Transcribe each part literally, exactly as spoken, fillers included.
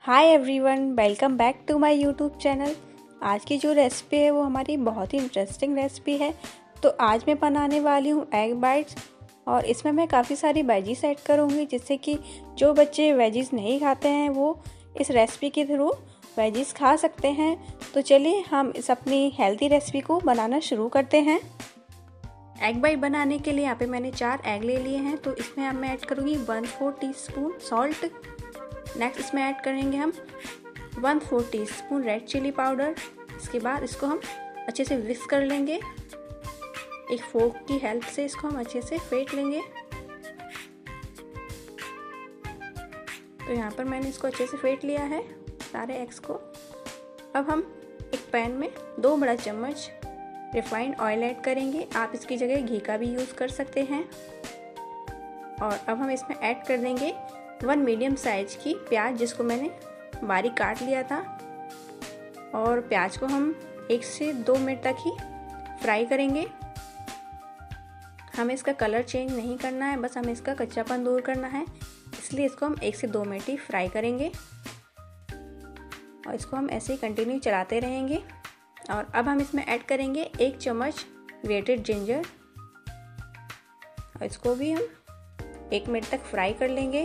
Hi everyone, welcome back to my YouTube channel. आज की जो रेसिपी है वो हमारी बहुत ही इंटरेस्टिंग रेसिपी है। तो आज मैं बनाने वाली हूँ एग बाइट्स और इसमें मैं काफ़ी सारी वेजीज ऐड करूँगी, जिससे कि जो बच्चे वेजीज नहीं खाते हैं वो इस रेसिपी के थ्रू वेजीज खा सकते हैं। तो चलिए हम इस अपनी हेल्दी रेसिपी को बनाना शुरू करते हैं। एग बाइट बनाने के लिए यहाँ पे मैंने चार एग ले लिए हैं। तो इसमें अब मैं ऐड करूँगी one four teaspoon salt. Next इसमें ऐड करेंगे हम one four teaspoon red chilli powder. इसके बाद इसको हम अच्छे से विस्क कर लेंगे। एक फोर्क की हेल्प से इसको हम अच्छे से फेंट लेंगे। तो यहाँ पर मैंने इसको अच्छे से फेंट लिया है सारे एग्स को। अब हम एक पैन में दो बड़ा चम्मच रिफाइंड ऑयल ऐड करेंगे। आप इसकी जगह घी का भी यूज़ कर सकते हैं। और अब हम इसमें ऐड कर देंगे वन मीडियम साइज की प्याज, जिसको मैंने बारीक काट लिया था। और प्याज को हम एक से दो मिनट तक ही फ्राई करेंगे। हमें इसका कलर चेंज नहीं करना है, बस हमें इसका कच्चापन दूर करना है, इसलिए इसको हम एक से दो मिनट ही फ्राई करेंगे। और इसको हम ऐसे ही कंटिन्यू चलाते रहेंगे। और अब हम इसमें ऐड करेंगे एक चम्मच ग्रेटेड जिंजर और इसको भी हम एक मिनट तक फ्राई कर लेंगे।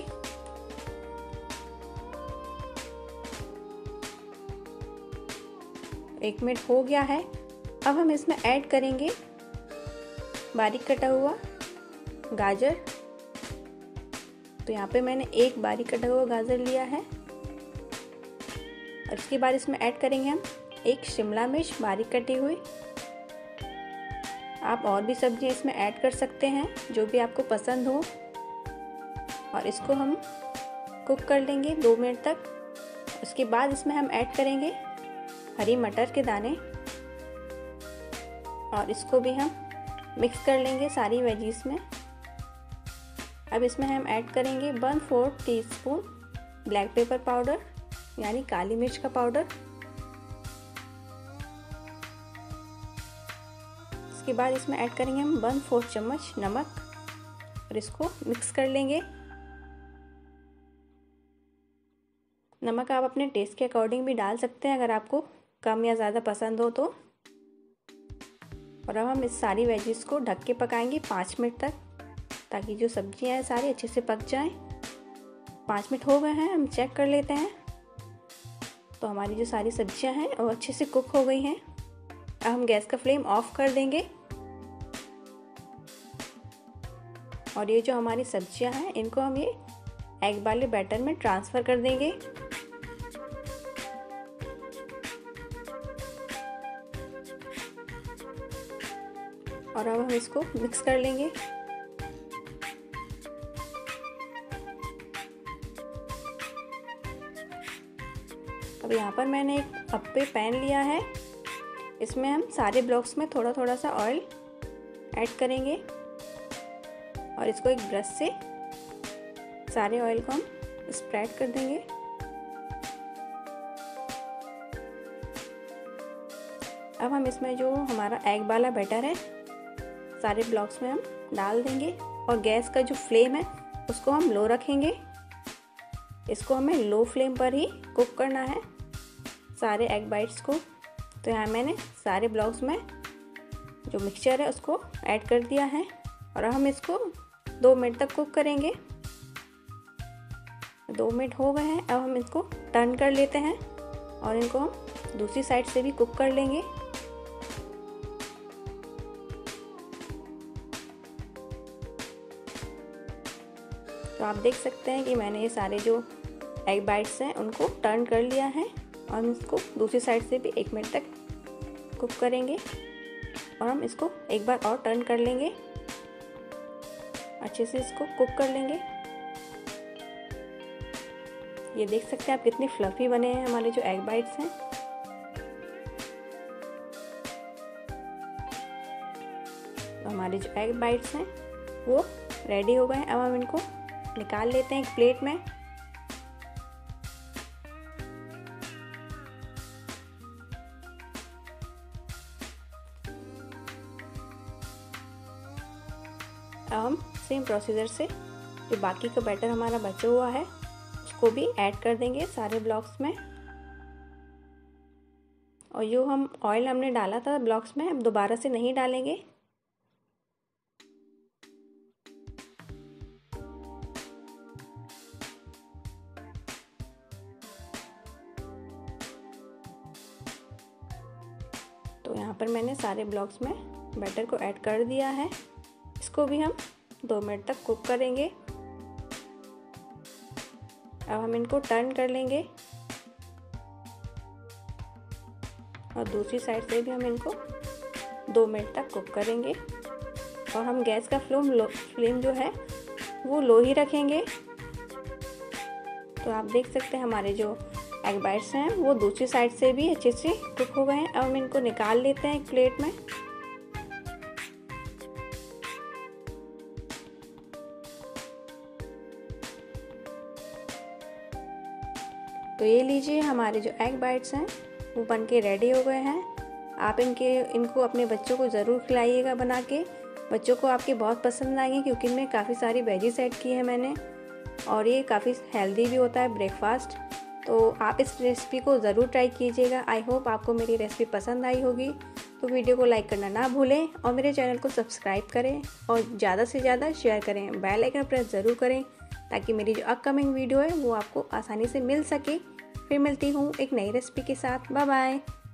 एक मिनट हो गया है। अब हम इसमें ऐड करेंगे बारीक कटा हुआ गाजर। तो यहाँ पे मैंने एक बारीक कटा हुआ गाजर लिया है। और इसके बाद इसमें ऐड करेंगे हम एक शिमला मिर्च बारीक कटी हुई। आप और भी सब्जियां इसमें ऐड कर सकते हैं जो भी आपको पसंद हो। और इसको हम कुक कर लेंगे दो मिनट तक। उसके बाद इसमें हम ऐड करेंगे हरी मटर के दाने और इसको भी हम मिक्स कर लेंगे सारी वेजीज में। अब इसमें हम ऐड करेंगे one fourth teaspoon black pepper powder, यानी काली मिर्च का पाउडर। इसके बाद इसमें ऐड करेंगे हम वन फोर्थ चम्मच नमक और इसको मिक्स कर लेंगे। नमक आप अपने टेस्ट के अकॉर्डिंग भी डाल सकते हैं अगर आपको कम या ज़्यादा पसंद हो तो। और अब हम इस सारी वेजीज को ढक के पकाएंगे पाँच मिनट तक, ताकि जो सब्जियां हैं सारी अच्छे से पक जाएं। पाँच मिनट हो गए हैं, हम चेक कर लेते हैं। तो हमारी जो सारी सब्जियां हैं वो अच्छे से कुक हो गई हैं। अब हम गैस का फ्लेम ऑफ कर देंगे। और ये जो हमारी सब्जियां हैं इनको हम ये एग वाले बैटर में ट्रांसफ़र कर देंगे। और अब हम इसको मिक्स कर लेंगे। अब यहाँ पर मैंने एक अप्पे पैन लिया है। इसमें हम सारे ब्लॉक्स में थोड़ा थोड़ा सा ऑयल ऐड करेंगे और इसको एक ब्रश से सारे ऑयल को हम स्प्रेड कर देंगे। अब हम इसमें जो हमारा एग वाला बैटर है सारे ब्लॉक्स में हम डाल देंगे। और गैस का जो फ्लेम है उसको हम लो रखेंगे। इसको हमें लो फ्लेम पर ही कुक करना है सारे एग बाइट्स को। तो यहाँ मैंने सारे ब्लॉक्स में जो मिक्सचर है उसको ऐड कर दिया है। और हम इसको दो मिनट तक कुक करेंगे। दो मिनट हो गए हैं। अब हम इसको टर्न कर लेते हैं और इनको हम दूसरी साइड से भी कुक कर लेंगे। तो आप देख सकते हैं कि मैंने ये सारे जो एग बाइट्स हैं उनको टर्न कर लिया है। और हम इसको दूसरी साइड से भी एक मिनट तक कुक करेंगे। और हम इसको एक बार और टर्न कर लेंगे, अच्छे से इसको कुक कर लेंगे। ये देख सकते हैं आप कितने फ्लफी बने हैं हमारे जो एग बाइट्स हैं। तो हमारे जो एग बाइट्स हैं वो रेडी हो गए हैं। अब हम इनको निकाल लेते हैं एक प्लेट में। अब हम सेम प्रोसीजर से जो बाकी का बैटर हमारा बचा हुआ है उसको को भी ऐड कर देंगे सारे ब्लॉक्स में। और जो हम ऑयल हमने डाला था ब्लॉक्स में, अब दोबारा से नहीं डालेंगे। तो यहाँ पर मैंने सारे ब्लॉक्स में बैटर को ऐड कर दिया है। इसको भी हम दो मिनट तक कुक करेंगे। अब हम इनको टर्न कर लेंगे और दूसरी साइड से भी हम इनको दो मिनट तक कुक करेंगे। और हम गैस का फ्लेम लो फ्लेम जो है वो लो ही रखेंगे। तो आप देख सकते हैं हमारे जो एग बाइट्स हैं वो दूसरी साइड से भी अच्छे से कुक हो गए हैं। अब हम इनको निकाल लेते हैं एक प्लेट में। तो ये लीजिए, हमारे जो एग बाइट्स हैं वो बन के रेडी हो गए हैं। आप इनके इनको अपने बच्चों को ज़रूर खिलाइएगा बना के। बच्चों को आपके बहुत पसंद आएंगे क्योंकि इनमें काफ़ी सारी वेजीज ऐड की है मैंने, और ये काफ़ी हेल्दी भी होता है ब्रेकफास्ट। तो आप इस रेसिपी को ज़रूर ट्राई कीजिएगा। आई होप आपको मेरी रेसिपी पसंद आई होगी। तो वीडियो को लाइक करना ना भूलें और मेरे चैनल को सब्सक्राइब करें और ज़्यादा से ज़्यादा शेयर करें। बेल आइकन प्रेस ज़रूर करें ताकि मेरी जो अपकमिंग वीडियो है वो आपको आसानी से मिल सके। फिर मिलती हूँ एक नई रेसिपी के साथ। Bye bye.